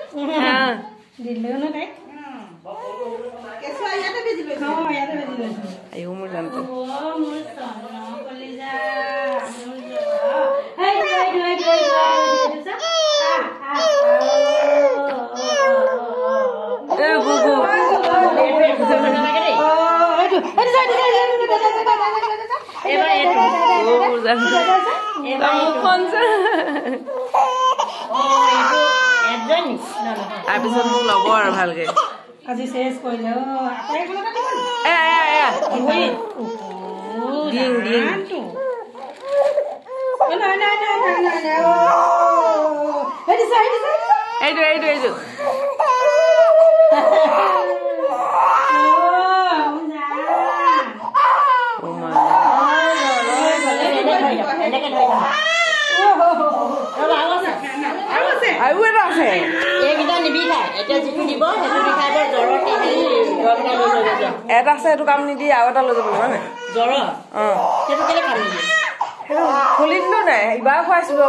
দিলো ন তাইক আয়ো মোৰ জানতো তাৰপিছত মোক ল'ব আৰু ভালকে আজি শেষ কৰিলে এইটো আৰু এটা আছে এইকেইটা নিবিখাই এতিয়া যিটো দিব সেইটো বিখাই জ্বৰৰ এটা আছে এইটো কাম নিদি আৰু এটা লৈ যাব মানে জ্বৰ সেইটো কেলে কাম নিদিয়ে খুলি দিলো নাই ইবাৰ খুৱাইছিলো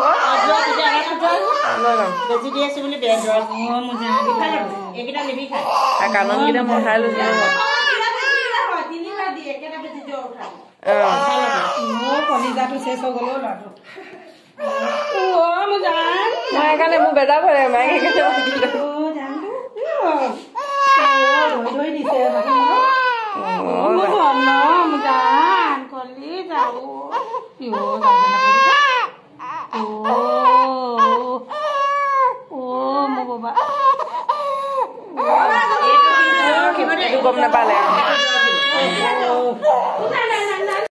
বেজি দি আছো বুলি জ্বৰ এইকেইটা নিবিখাই কাণনকেইটা মহাই লৈছো কলিজাটো শেষ হৈ গ'ল ল'ৰাটো মই সেইকাৰণে মোৰ বেজাৰ ভৰে মায়ে গম নাপালে